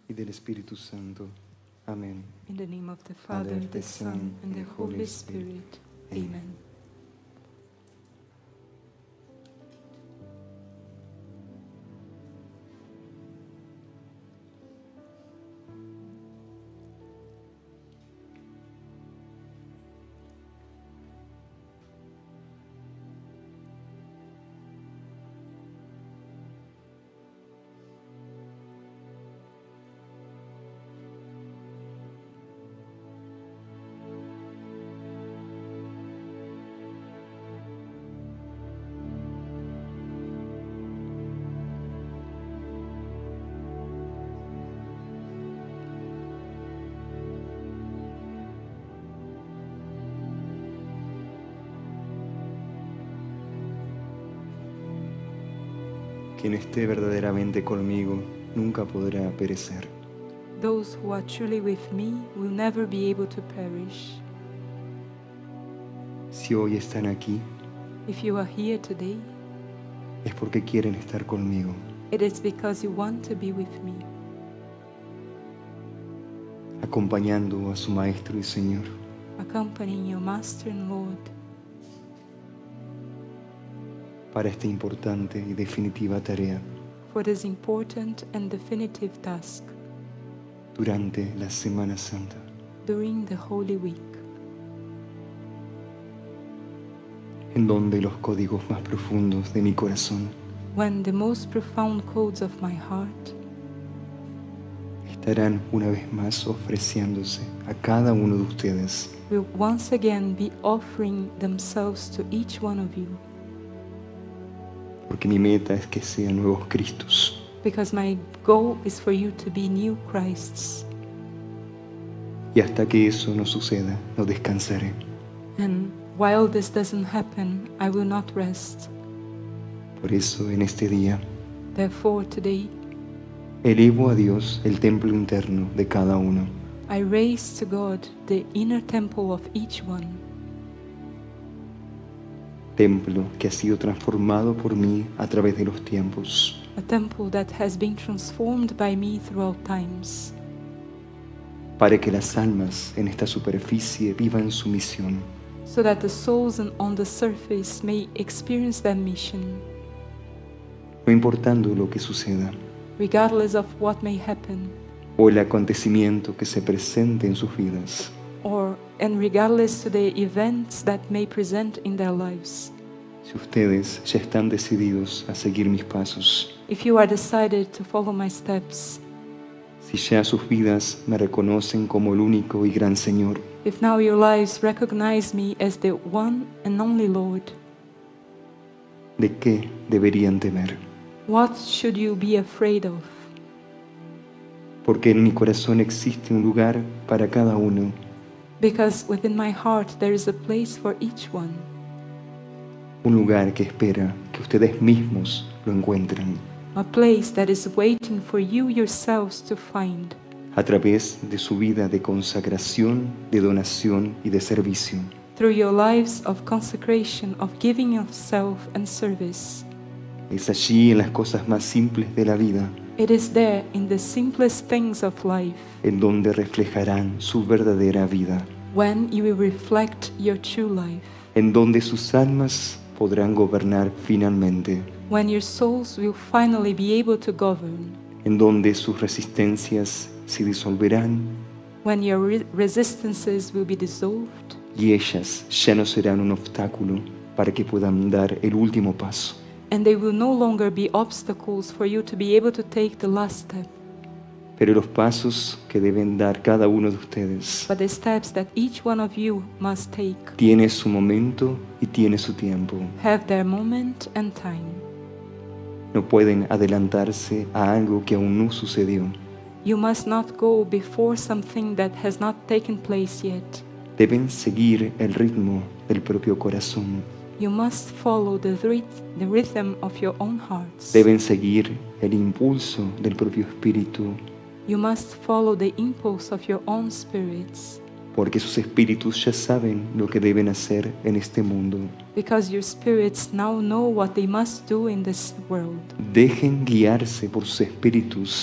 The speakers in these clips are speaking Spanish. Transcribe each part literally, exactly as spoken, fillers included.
y del Espíritu Santo. Amén. In the name of the Father, the Son, and the Holy Spirit. Amen. Quien esté verdaderamente conmigo nunca podrá perecer. Those who are truly with me will never be able to perish. Si hoy están aquí, If you are here today, es porque quieren estar conmigo. it is because you want to be with me, Acompañando a su Maestro y Señor. accompanying your Master and Lord Para esta importante y definitiva tarea for this important and definitive task durante la Semana Santa. during the Holy Week, En donde los códigos más profundos de mi corazón when the most profound codes of my heart estarán una vez más ofreciéndose a cada uno de ustedes will once again be offering themselves to each one of you, porque mi meta es que sean nuevos Cristos, because my goal is for you to be new Christs. y hasta que eso no suceda, no descansaré. And while this doesn't happen, I will not rest. Por eso en este día Therefore, today, elevo a Dios el templo interno de cada uno, I raise to God the inner temple of each one, templo que ha sido transformado por mí a través de los tiempos, a temple that has been transformed by me throughout times, para que las almas en esta superficie vivan su misión, so that the souls on- on the surface may experience their mission, no importando lo que suceda regardless of what may happen, o el acontecimiento que se presente en sus vidas. or and regardless to the events that may present in their lives. Si ustedes ya están decididos a seguir mis pasos, If you are decided to follow my steps, si ya sus vidas me reconocen como el único y gran Señor, if now your lives recognize me as the one and only Lord, ¿de qué deberían temer? what should you be afraid of? Porque en mi corazón existe un lugar para cada uno, Because within my heart there is a place for each one, un lugar que espera que ustedes mismos lo encuentren a place that is waiting for you yourselves to find a través de su vida de consagración, de donación y de servicio. through your lives of consecration, of giving of self and service. Es allí en las cosas más simples de la vida It is there in the simplest things of life en donde reflejarán su verdadera vida, when you will reflect your true life, en donde sus almas podrán gobernar finalmente, when your souls will finally be able to govern, en donde sus resistencias se disolverán when your re- resistances will be dissolved, y ellas ya no serán un obstáculo para que puedan dar el último paso. and they will no longer be obstacles for you to be able to take the last step, Pero los pasos que deben dar cada uno de ustedes but the steps that each one of you must take tiene su momento y tiene su tiempo. have their moment and time. No pueden adelantarse a algo que aún no sucedió. You must not go before something that has not taken place yet. Deben seguir el ritmo del propio corazón. You must follow the, ryth- the rhythm of your own hearts. Deben seguir el impulso del propio espíritu, You must follow the impulse of your own spirits, porque sus espíritus ya saben lo que deben hacer en este mundo. because your spirits now know what they must do in this world. Dejen guiarse por sus espíritus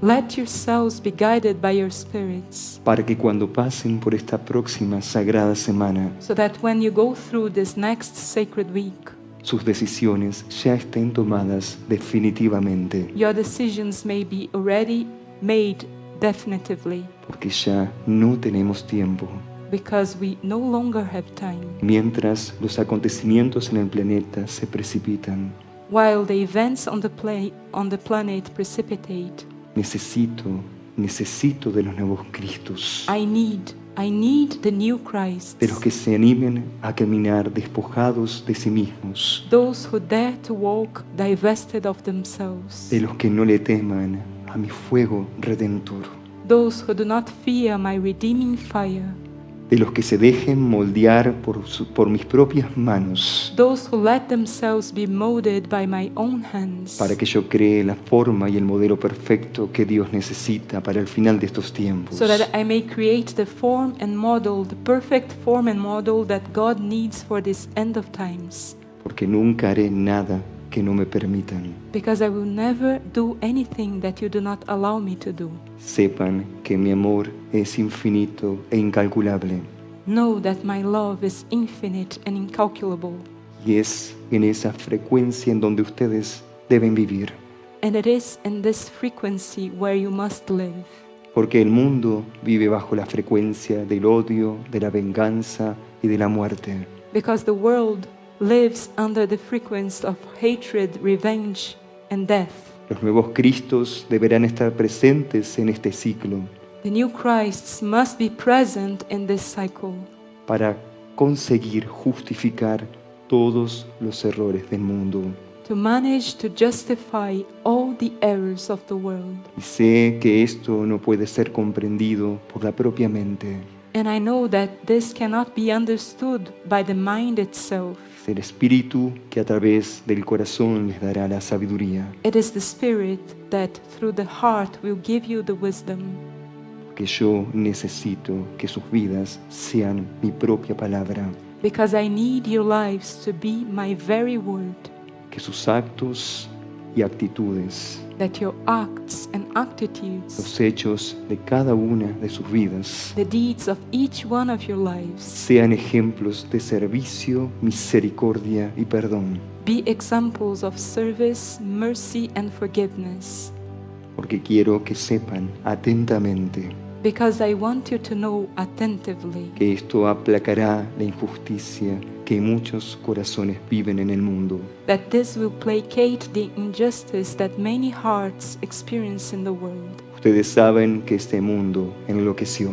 Let yourselves be guided by your spirits, para que cuando pasen por esta próxima sagrada semana, so that when you go through this next sacred week, sus decisiones ya estén tomadas definitivamente, your decisions may be already made definitively, porque ya no tenemos tiempo. because we no longer have time. Mientras los acontecimientos en el planeta se precipitan, While the events on the, pla- on the planet precipitate, necesito, necesito de los nuevos Cristos, I need, I need the new Christ, de los que se animen a caminar despojados de sí mismos, those who dare to walk divested of themselves, de los que no le teman a mi fuego redentor, those who do not fear my redeeming fire, de los que se dejen moldear por, su- por mis propias manos, those who let themselves be molded by my own hands, para que yo cree la forma y el modelo perfecto que Dios necesita para el final de estos tiempos. so that I may create the form and model, the perfect form and model that God needs for this end of times. Porque nunca haré nada que no me permitan. Because I will never do anything that you do not allow me to do. Sepan que mi amor es infinito e incalculable, Know that my love is infinite and incalculable, y es en esa frecuencia en donde ustedes deben vivir. and it is in this frequency where you must live. Porque el mundo vive bajo la frecuencia del odio, de la venganza y de la muerte. Because the world lives under the frequency of hatred, revenge, and death. Los nuevos Cristos deberán estar presentes en este ciclo The new Christs must be present in this cycle para conseguir justificar todos los errores del mundo. to manage to justify all the errors of the world. Y sé que esto no puede ser comprendido por la propia mente. And I know that this cannot be understood by the mind itself. Es el Espíritu que a través del corazón les dará la sabiduría, It is the Spirit that through the heart will give you the wisdom. porque yo necesito que sus vidas sean mi propia palabra, Because I need your lives to be my very word. que sus actos y actitudes, That your acts and attitudes, los hechos de cada una de sus vidas, the deeds of each one of your lives, sean ejemplos de servicio, misericordia y perdón, be examples of service, mercy, and forgiveness. porque quiero que sepan atentamente Because I want you to know attentively que esto aplacará la injusticia que muchos corazones viven en el mundo. that this will placate the injustice that many hearts experience in the world. Ustedes saben que este mundo enloqueció,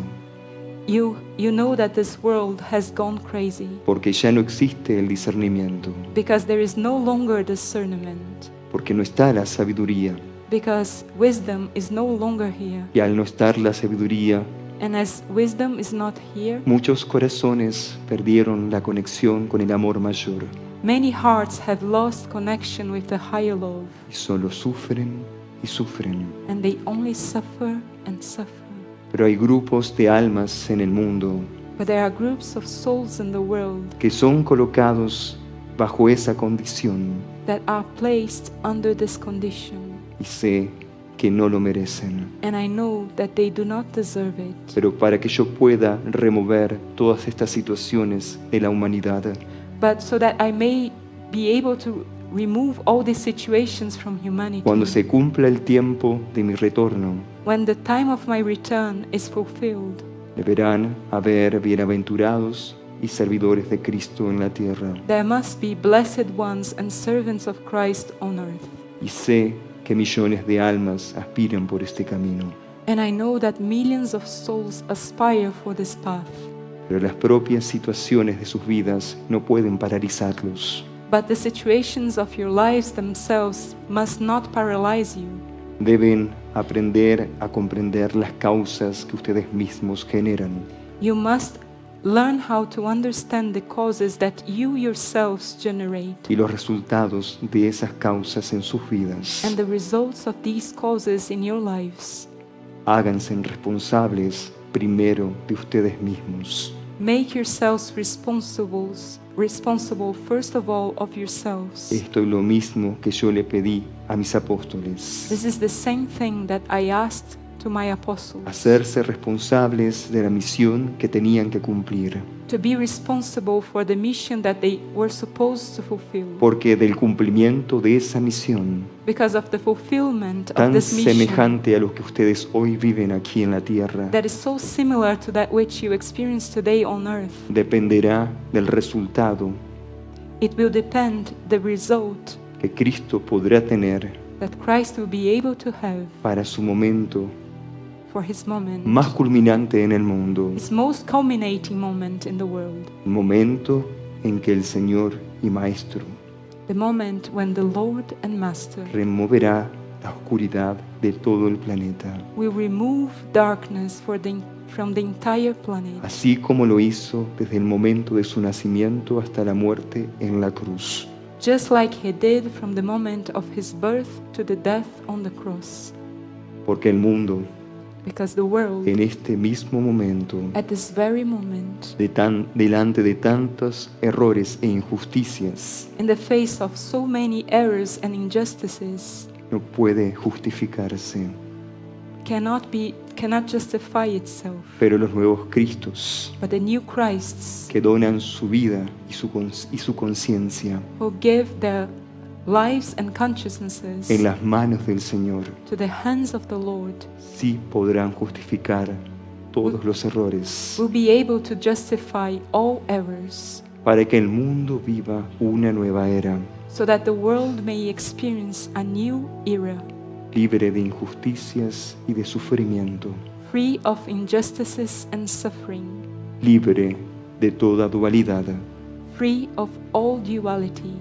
You, you know that this world has gone crazy porque ya no existe el discernimiento, because there is no longer discernment, porque no está la sabiduría, because wisdom is no longer here. y al no estar la sabiduría, And as wisdom is not here, muchos corazones perdieron la conexión con el amor mayor many hearts have lost connection with the higher love, y solo sufren y sufren. and they only suffer and suffer. Pero hay grupos de almas en el mundo But there are groups of souls in the world que son colocados bajo esa condición that are placed under this condition, y sé que no lo merecen. and I know that they do not deserve it. Pero para que yo pueda remover todas estas situaciones de la humanidad, But so that I may be able to remove all these situations from humanity, cuando se cumpla el tiempo de mi retorno, when the time of my return is fulfilled, deberán haber bienaventurados y servidores de Cristo en la tierra. there must be blessed ones and servants of Christ on earth. Y sé que millones de almas aspiran por este camino, And I know that millions of souls aspire for this path, pero las propias situaciones de sus vidas no pueden paralizarlos. but the situations of your lives themselves must not paralyze you. Deben aprender a comprender las causas que ustedes mismos generan. You must learn how to understand the causes that you yourselves generate Y los resultados de esas causas en sus vidas. and the results of these causes in your lives. Háganse responsables primero de ustedes mismos. Make yourselves responsible, responsible first of all of yourselves. Esto es lo mismo que yo le pedí a mis apóstoles. This is the same thing that I asked to my apostles. Hacerse responsables de la misión que tenían que cumplir. To be responsible for the mission that they were supposed to fulfill. Porque del cumplimiento de esa misión, Because of the fulfillment of tan this mission semejante a lo que ustedes hoy viven aquí en la tierra, that is so similar to that which you experience today on earth, dependerá del resultado it will depend the result que Cristo podrá tener that Christ will be able to have para su momento for his moment, más culminante en el mundo, his most culminating moment in the world, el momento en que el Señor y Maestro the moment when the Lord and Master removerá la oscuridad de todo el planeta, will remove darkness for the, from the entire planet, así como lo hizo desde el momento de su nacimiento hasta la muerte en la cruz. just like he did from the moment of his birth to the death on the cross. Porque el mundo, Because the world, en este mismo momento, at this very moment, de tan, delante de tantos errores e injusticias, in the face of so many errors and injustices, no puede justificarse. cannot be cannot justify itself. Pero los nuevos Cristos, But the new Christs que donan su vida y su, cons- y su conciencia who give their lives and consciousnesses en las manos del Señor, to the hands of the Lord, sí podrán justificar todos los errores, will be able to justify all errors, para que el mundo viva una nueva era, so that the world may experience a new era, libre de injusticias y de sufrimiento, free of injustices and suffering, libre de toda dualidad, free of all duality.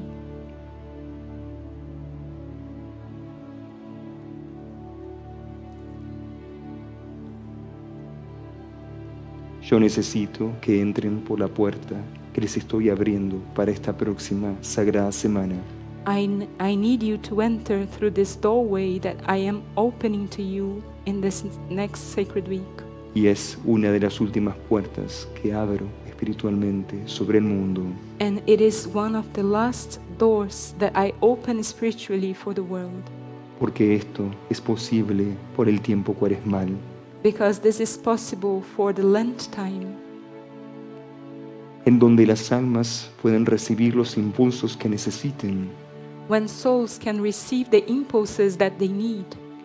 Yo necesito que entren por la puerta que les estoy abriendo para esta próxima sagrada semana. I, n- I need you to enter through this doorway that I am opening to you in this n- next sacred week. Y es una de las últimas puertas que abro espiritualmente sobre el mundo, And it is one of the last doors that I open spiritually for the world, porque esto es posible por el tiempo cuaresmal, because this is possible for the Lent time, en donde las almas pueden recibir los impulsos que necesiten, when souls can receive the impulses that they need,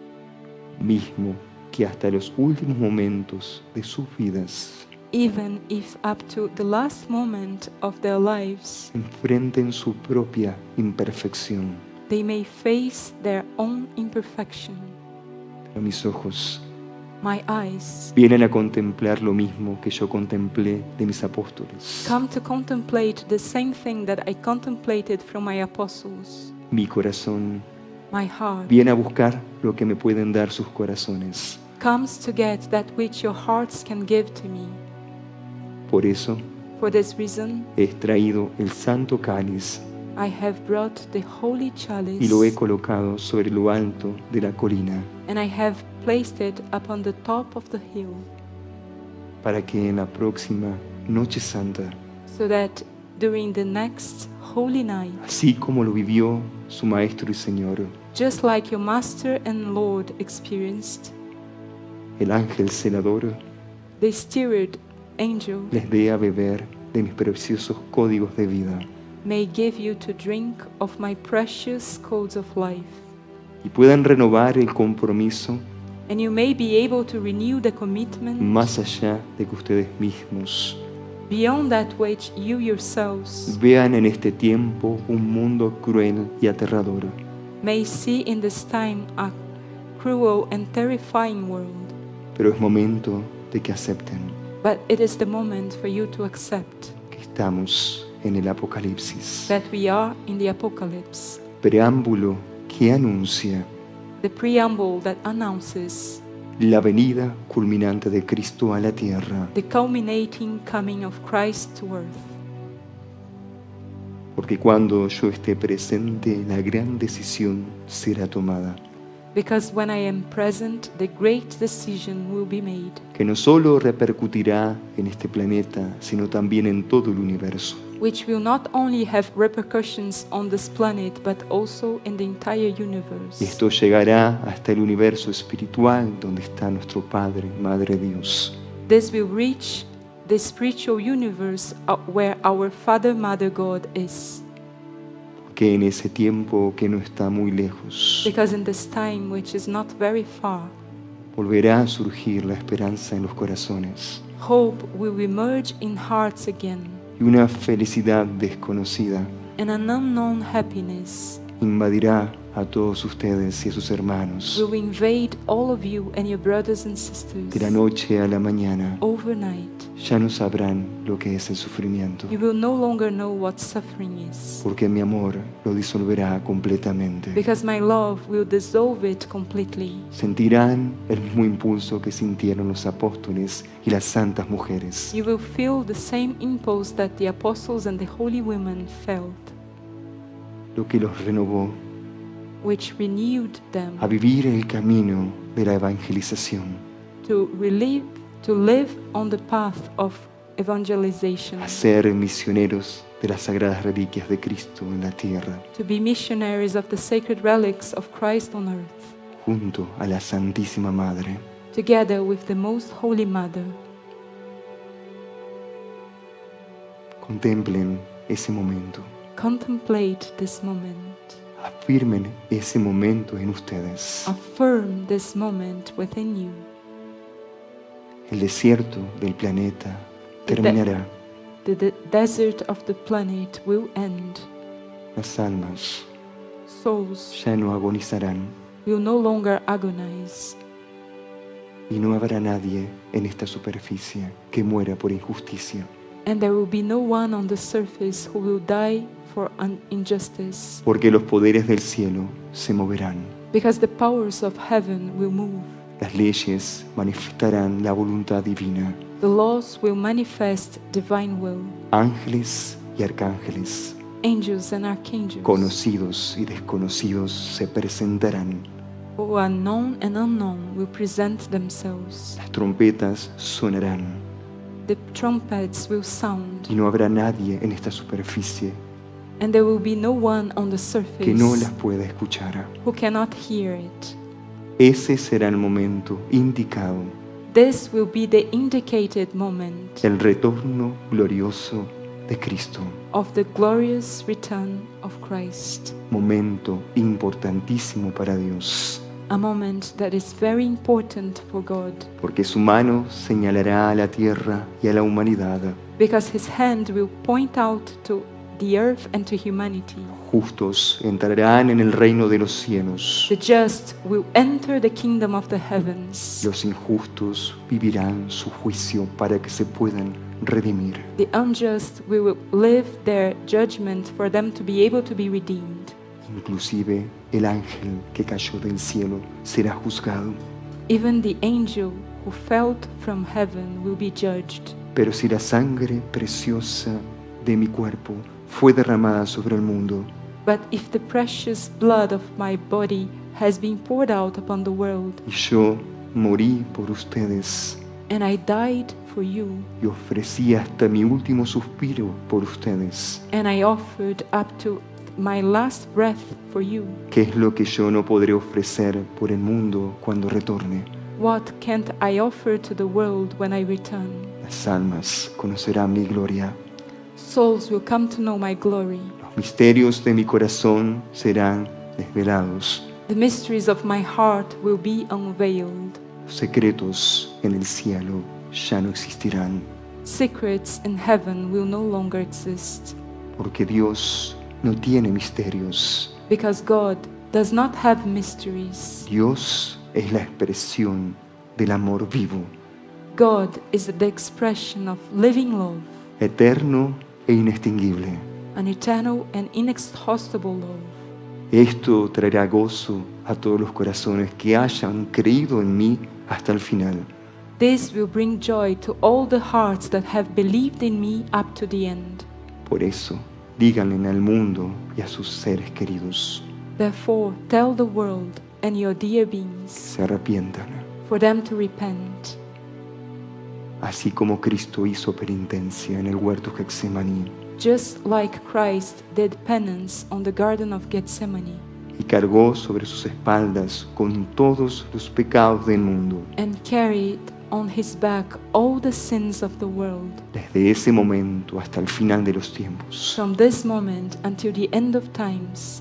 mismo que hasta los últimos momentos de sus vidas even if up to the last moment of their lives enfrenten su propia imperfección. they may face their own imperfection. Pero mis ojos My eyes vienen a contemplar lo mismo que yo contemplé de mis apóstoles. come to contemplate the same thing that I contemplated from my apostles. Mi corazón My heart viene a buscar lo que me pueden dar sus corazones. comes to get that which your hearts can give to me. Por eso For this reason, he extraído el santo cáliz I have brought the holy chalice y lo he colocado sobre lo alto de la colina, and I have placed it upon the top of the hill, para que en la próxima noche santa, so that during the next holy night, así como lo vivió su Maestro y Señor, just like your Master and Lord experienced, el ángel celador the steward angel les dé a beber de mis preciosos códigos de vida may give you to drink of my precious codes of life, y puedan renovar el compromiso and you may be able to renew the commitment más allá de que ustedes mismos beyond that which you yourselves vean en este tiempo un mundo cruel y aterrador, may see in this time a cruel and terrifying world. pero es momento de que acepten But it is the moment for you to accept que estamos en el Apocalipsis, that we are in the apocalypse, preámbulo que anuncia the preamble that announces la venida culminante de Cristo a la tierra, the culminating coming of Christ to earth. porque cuando yo esté presente la gran decisión será tomada. Because when I am present, the great decision will be made, que no solo repercutirá en este planeta, sino también en todo el universo. which will not only have repercussions on this planet, but also in the entire universe. Y esto llegará hasta el universo espiritual donde está nuestro Padre, Madre Dios. This will reach the spiritual universe uh, where our Father, Mother God is. Que en ese tiempo que no está muy lejos, Because in this time, which is not very far, volverá a surgir la esperanza en los corazones hope will emerge in hearts again, y una felicidad desconocida and an unknown happiness invadirá a todos ustedes y a sus hermanos will invade all of you and your brothers and sisters. de la noche a la mañana. Overnight, Ya no sabrán lo que es el sufrimiento, you will no longer know what suffering is, porque mi amor lo disolverá completamente. because my love will dissolve it completely. Sentirán el mismo impulso que sintieron los apóstoles y las santas mujeres. You will feel the same impulse that the apostles and the holy women felt, Lo que los renovó which renewed them a vivir el camino de la evangelización, to relive, to live on the path of evangelization, a ser misioneros de las sagradas reliquias de Cristo en la tierra, to be missionaries of the sacred relics of Christ on earth, junto a la Santísima Madre. together with the Most Holy Mother. Contemplen ese momento, Contemplate this moment. afirmen ese momento en ustedes. Affirm this moment within you. El desierto del planeta terminará. The, the desert of the planet will end. Las almas Souls ya no agonizarán will no longer agonize, y no habrá nadie en esta superficie que muera por injusticia, and there will be no one on the surface who will die for un- injustice, porque los poderes del cielo se moverán. because the powers of heaven will move. Las leyes manifestarán la voluntad divina. The laws will manifest divine will. Ángeles y arcángeles, Angels and archangels, conocidos y desconocidos, se presentarán. who are known and unknown, will present themselves. Las trompetas sonarán The trumpets will sound, y no habrá nadie en esta superficie and there will be no one on the surface que no las pueda escuchar. who cannot hear it. Ese será el momento indicado, This will be the indicated moment el retorno glorioso de Cristo. of the glorious return of Christ, Momento importantísimo para Dios, a moment that is very important for God, porque su mano señalará a la tierra y a la humanidad. because His hand will point out to the earth and to humanity. Justos entrarán en el reino de los cielos. The just will enter the kingdom of the heavens. Los injustos vivirán su juicio para que se puedan redimir. The unjust will live their judgment for them to be able to be redeemed. Inclusive el ángel que cayó del cielo será juzgado. Even the angel who fell from heaven will be judged. Pero si la sangre preciosa de mi cuerpo fue derramada sobre el mundo, But if the precious blood of my body has been poured out upon the world, y yo morí por ustedes and I died for you, y ofrecí hasta mi último suspiro por ustedes, and I offered up to my last breath for you, ¿qué es lo que yo no podré ofrecer por el mundo cuando retorne? what can't I offer to the world when I return? Las almas conocerán mi gloria. Souls will come to know my glory. Los misterios de mi corazón serán desvelados. The mysteries of my heart will be unveiled. Los secretos en el cielo ya no existirán, Secrets in heaven will no longer exist, porque Dios no tiene misterios. because God does not have mysteries. Dios es la expresión del amor vivo, God is the expression of living love, eterno e inextinguible. an eternal and inexhaustible love. Esto traerá gozo a todos los corazones que hayan creído en mí hasta el final. This will bring joy to all the hearts that have believed in me up to the end. Por eso, díganle al mundo y a sus seres queridos: Therefore, tell the world and your dear beings, se arrepientan, for them to repent, así como Cristo hizo penitencia en el huerto Getsemaní just like Christ did penance on the Garden of Gethsemane y cargó sobre sus espaldas con todos los pecados del mundo. and carried on his back all the sins of the world. Desde ese momento hasta el final de los tiempos, From this moment until the end of times,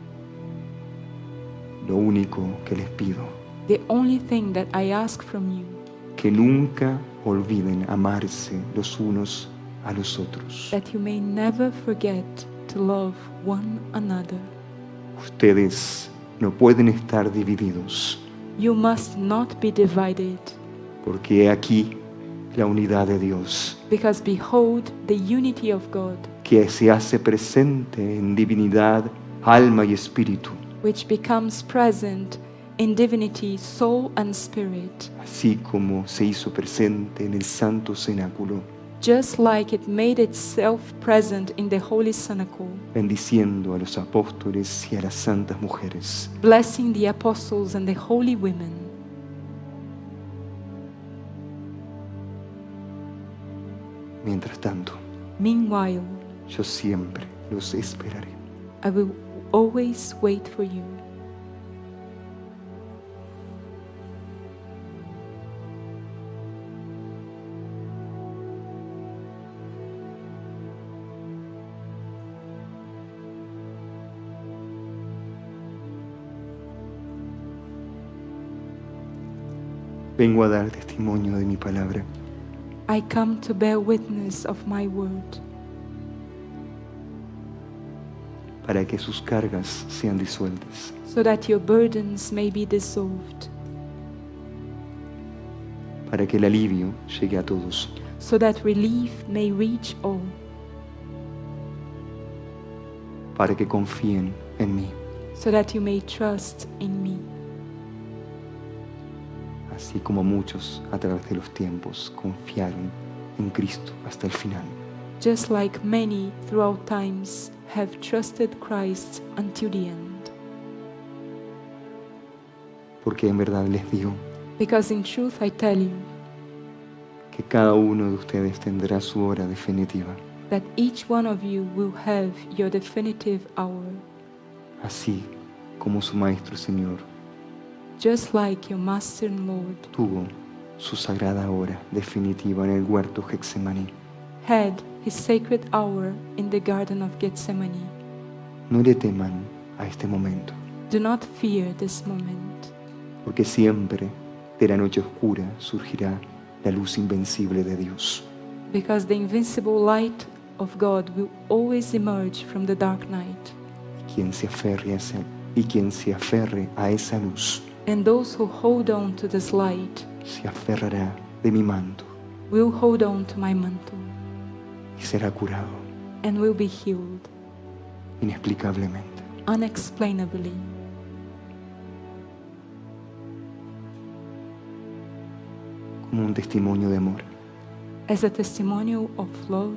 lo único que les pido, the only thing that I ask from you, que nunca olviden amarse los unos a los otros. that you may never forget to love one another. Ustedes no pueden estar divididos, You must not be divided, porque he aquí la unidad de Dios, because behold the unity of God, que se hace presente en divinidad, alma y espíritu, which becomes present in divinity, soul and spirit, así como se hizo presente en el santo cenáculo, just like it made itself present in the holy cenacle, bendiciendo a los apóstoles y a las santas mujeres. blessing the apostles and the holy women. Mientras tanto, Meanwhile, yo siempre los esperaré. I will always wait for you. Vengo a dar testimonio de mi palabra, I come to bear witness of my word, para que sus cargas sean disueltas, so that your burdens may be dissolved, para que el alivio llegue a todos, so that relief may reach all, para que confíen en mí, so that you may trust in me, así como muchos a través de los tiempos confiaron en Cristo hasta el final. just like many throughout times have trusted Christ until the end. Porque en verdad les digo Because in truth I tell you que cada uno de ustedes tendrá su hora definitiva, that each one of you will have your definitive hour, así como su Maestro Señor just like your Master and Lord tuvo su sagrada hora definitiva en el huerto Getsemaní. had his sacred hour in the Garden of Gethsemane. No le teman a este momento, Do not fear this moment, porque siempre de la noche oscura surgirá la luz invencible de Dios. because the invincible light of God will always emerge from the dark night, Quien se aferre a esa, y quien se aferre a esa luz and those who hold on to this light se aferrará de mi manto will hold on to my mantle y será curado and will be healed inexplicablemente. unexplainably, Como un testimonio de amor. as a testimonial of love.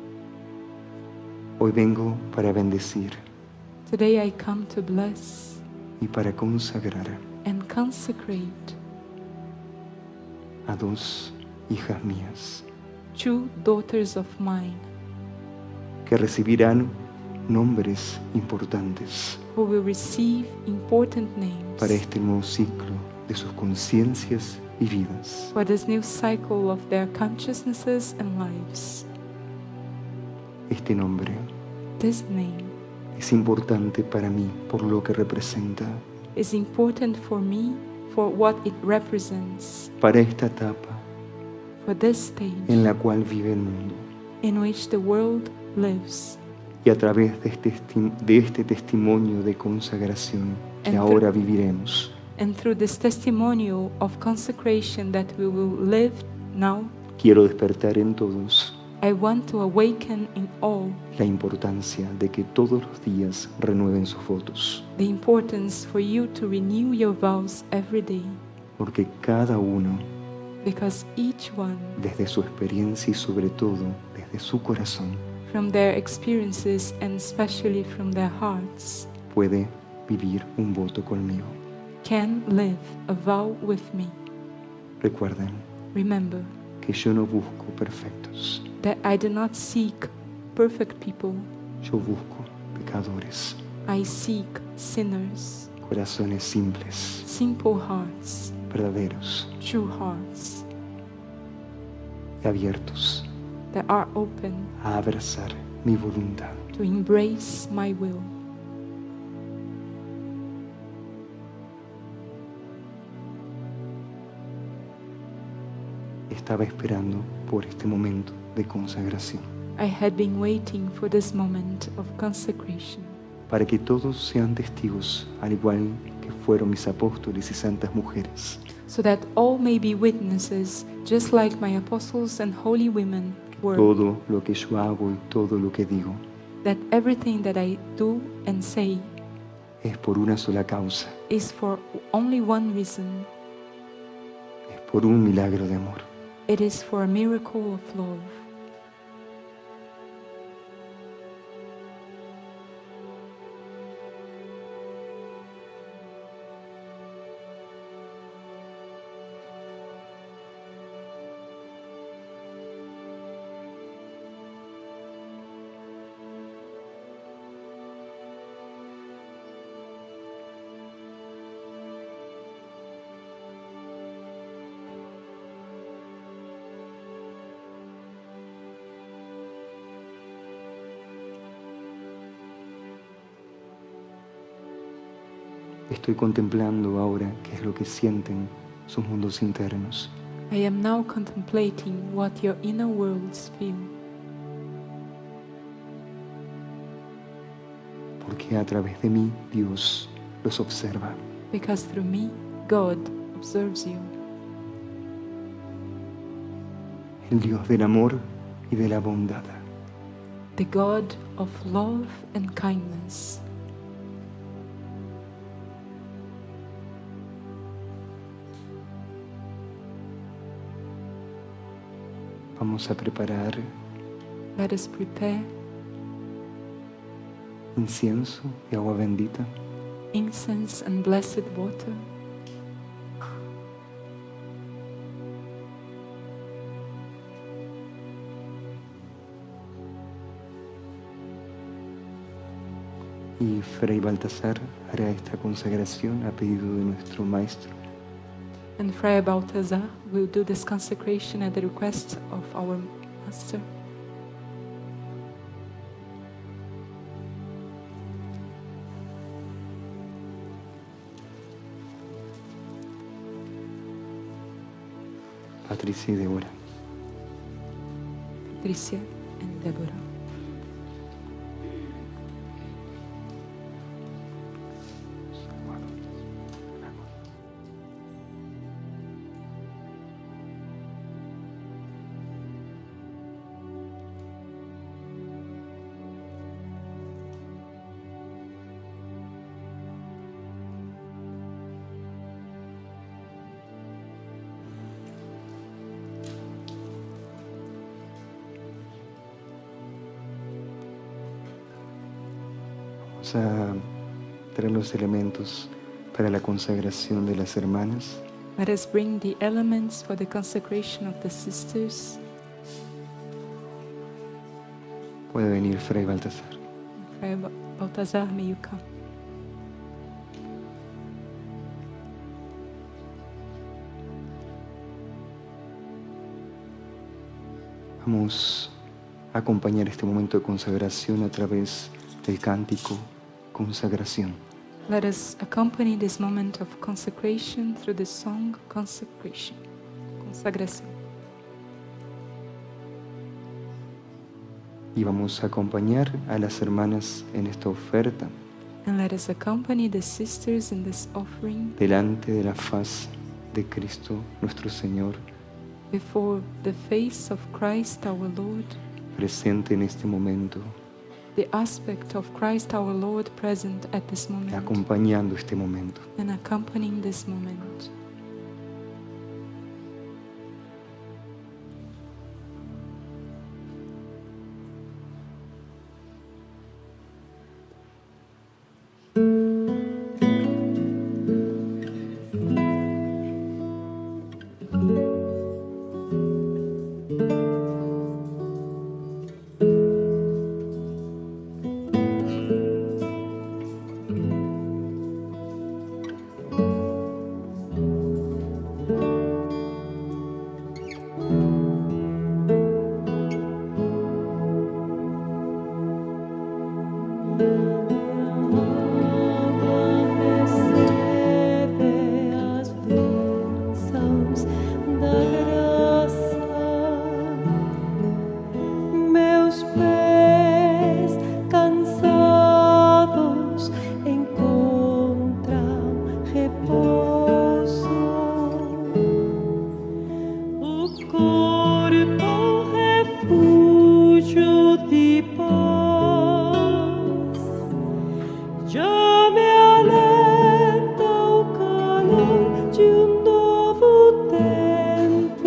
Hoy vengo para bendecir Today I come to bless y para consagrar and consecrate a dos hijas mías two daughters of mine que recibirán nombres importantes who will receive important names para este nuevo ciclo de sus conciencias y vidas. for this new cycle of their consciousnesses and lives. Este nombre This name es importante para mí por lo que representa is important for me for what it represents, para esta etapa for this stage en la cual vive el mundo. in which the world lives. Y a través de este, esti- de este testimonio de consagración que And ahora viviremos, And through this testimonial of consecration that we will live now, quiero despertar en todos I want to awaken in all la importancia de que todos los días renueven sus votos, the importance for you to renew your vows every day, porque cada uno, because each one, desde su experiencia y sobre todo desde su corazón, from their experiences and especially from their hearts, puede vivir un voto conmigo. can live a vow with me. Recuerden Remember que yo no busco perfectos, that I do not seek perfect people. yo busco pecadores, I seek sinners, corazones simples, simple hearts, verdaderos true hearts y abiertos that are open a abrazar mi voluntad. to embrace my will. Estaba esperando por este momento de consagración, I had been waiting for this moment of consecration, para que todos sean testigos, al igual que fueron mis apóstoles y santas mujeres, so that all may be witnesses, just like my apostles and holy women were, todo lo que yo hago y todo lo que digo that everything that I do and say es por una sola causa, is for only one reason. es por un milagro de amor. It is for a miracle of love. Estoy contemplando ahora qué es lo que sienten sus mundos internos. I am now contemplating what your inner worlds feel, Porque a través de mí Dios los observa. because through me, God observes you. El Dios del amor y de la bondad. The God of love and kindness. Vamos a preparar Let us prepare incienso y agua bendita incense and blessed water y Fray Baltasar hará esta consagración a pedido de nuestro Maestro. and Friar Balthazar will do this consecration at the request of our Master. Patricia y Débora. Patricia and Deborah. Vamos a traer los elementos para la consagración de las hermanas. Let us bring the elements for the consecration of the sisters. Puede venir Fray Baltasar. Friar Ba- Balthazar, may you come. Vamos a acompañar este momento de consagración a través del cántico Consagración. Let us accompany this moment of consecration through the song Consecration. Consagración. Y vamos a acompañar a las hermanas en esta oferta And let us accompany the sisters in this offering delante de la faz de Cristo nuestro Señor, before the face of Christ our Lord, presente en este momento, the aspect of Christ our Lord present at this y moment acompañando este momento. and accompanying this moment. corpo refugio di paz. Já me alenta o calor de um novo tempo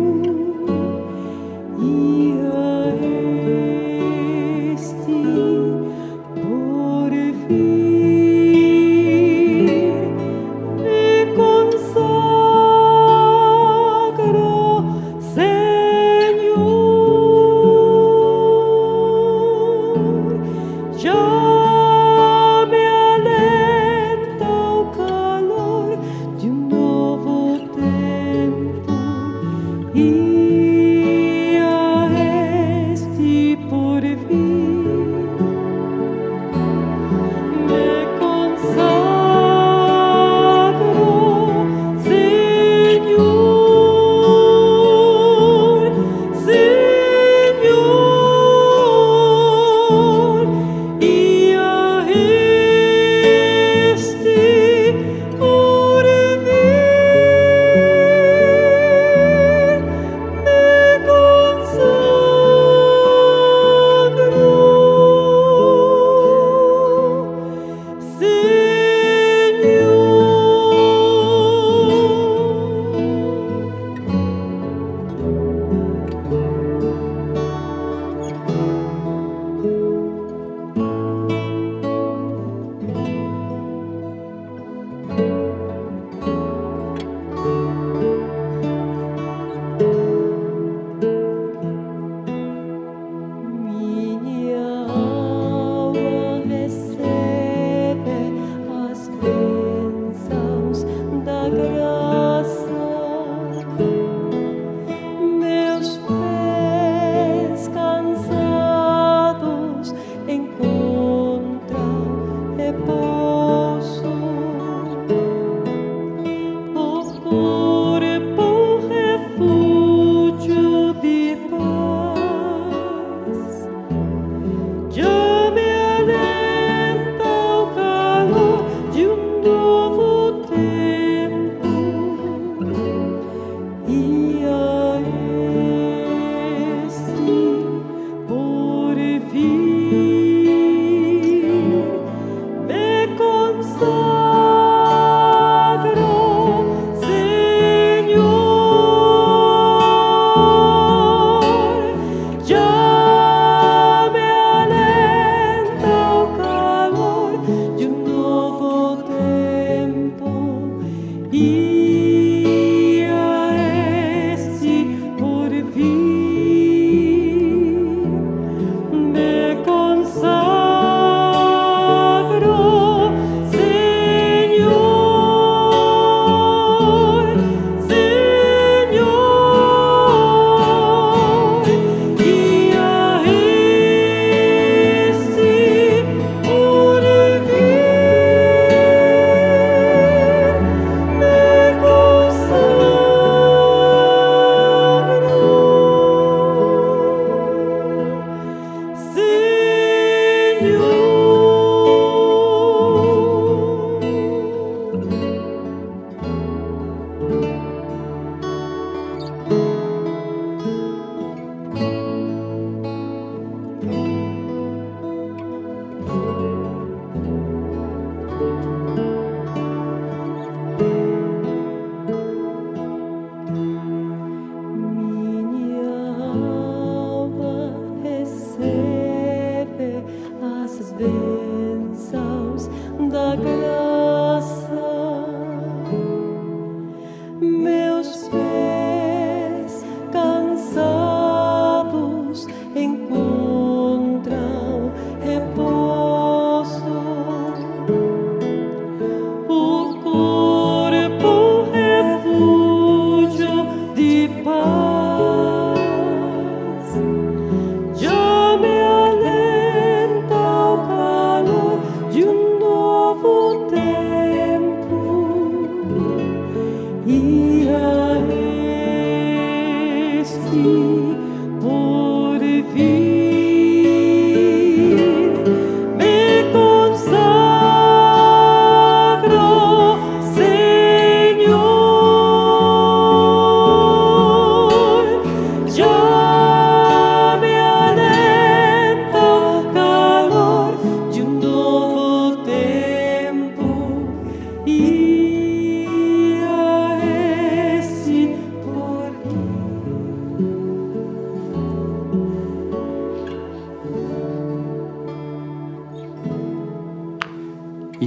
e a este por vir me consagro, Senhor. Já e a este por vir me consagro, Senhor, Senhor, e a este por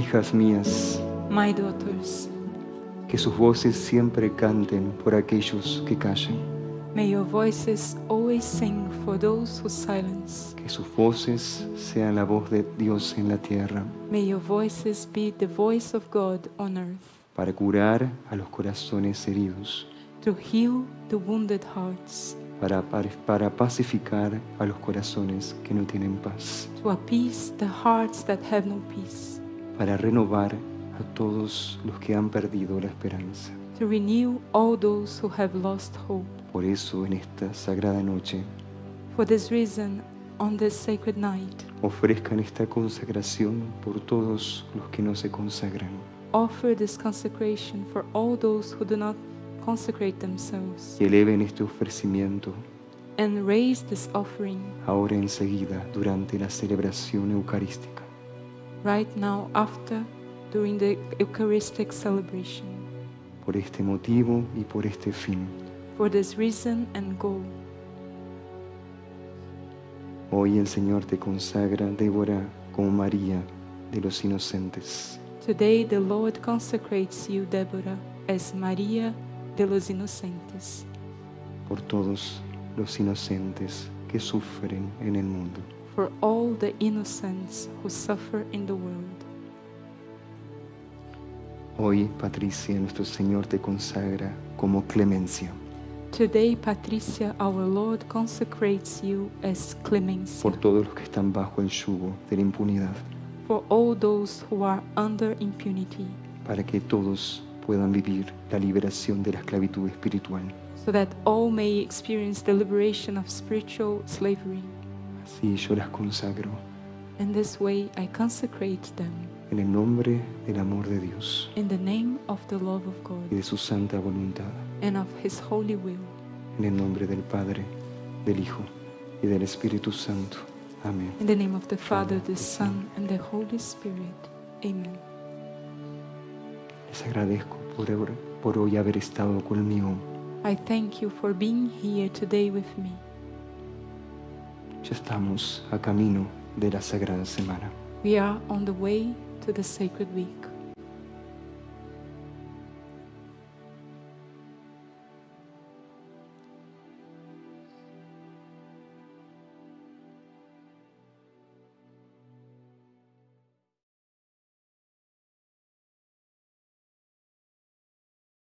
Hijas mías, My daughters, que sus voces siempre canten por aquellos que callen, may your voices always sing for those who silence. que sus voces sean la voz de Dios en la tierra, May your voices be the voice of God on earth, para curar a los corazones heridos, to heal the wounded hearts, para, para pacificar a los corazones que no tienen paz, to appease the hearts that have no peace, para renovar a todos los que han perdido la esperanza. to renew all those who have lost hope. Por eso en esta sagrada noche For this reason, on this sacred night, ofrezcan esta consagración por todos los que no se consagran, offer this consecration for all those who do not consecrate themselves, y eleven este ofrecimiento and raise this offering ahora enseguida durante la celebración eucarística. right now after, during the Eucharistic celebration. Por este motivo y por este fin, For this reason and goal, hoy el Señor te consagra, Débora, como María de los inocentes. today the Lord consecrates you, Deborah, as Maria de los Inocentes, Por todos los inocentes que sufren en el mundo. for all the innocents who suffer in the world. Hoy, Patricia, nuestro Señor te consagra como Clemencia. Today, Patricia, our Lord consecrates you as Clemencia, Por todos los que están bajo el yugo de la impunidad, for all those who are under impunity, para que todos puedan vivir la liberación de la esclavitud espiritual. so that all may experience the liberation of spiritual slavery. Así yo las consagro In this way, I consecrate them en el nombre del amor de Dios in the name of the love of y God de su santa voluntad, and of His holy will. en el nombre del Padre, del Hijo y del Espíritu Santo. Amén. In the name of the Father, the Son, and the Holy Spirit. Amen. Les agradezco por, ahora- por hoy haber estado conmigo. I thank you for being here today with me. Ya estamos a camino de la Sagrada Semana. We are on the way to the sacred week.